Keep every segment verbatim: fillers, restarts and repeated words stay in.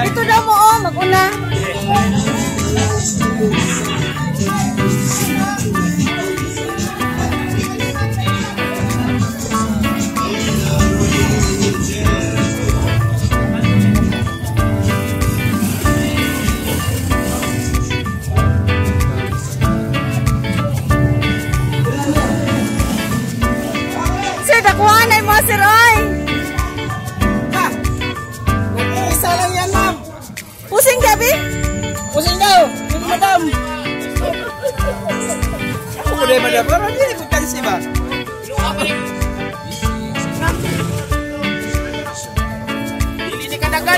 Ito daw mo, oh, mag-una. Sir, dakuhan ay mo, sir, oy. Ha? Nag-iisa lang yan, ma'am. Pusing gabi? Pusing daw. Hindi, madam. Ako ko na, madam. Pero hindi ko kansi ba? Dili ni kadagan.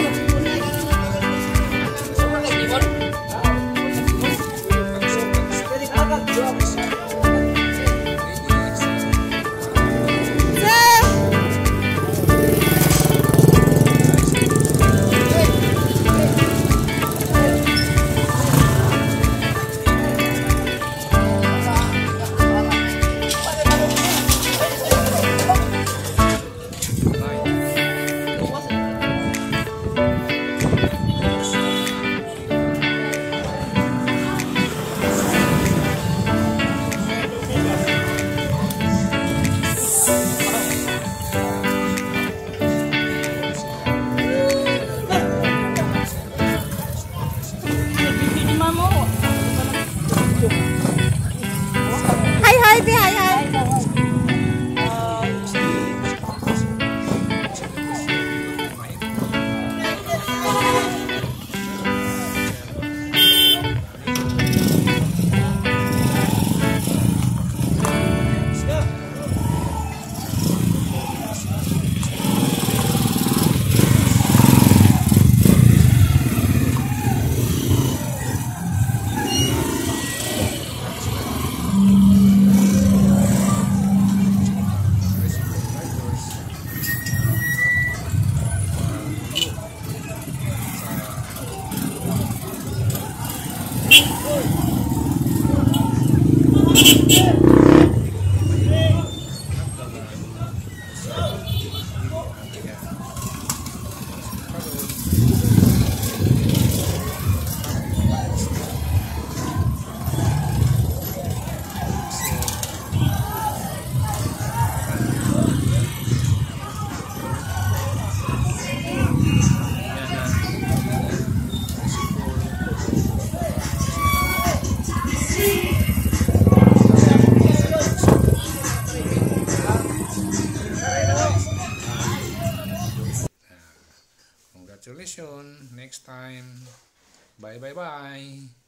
Hi, hi, be, hi, hi. Congratulations. Next time. Bye bye bye.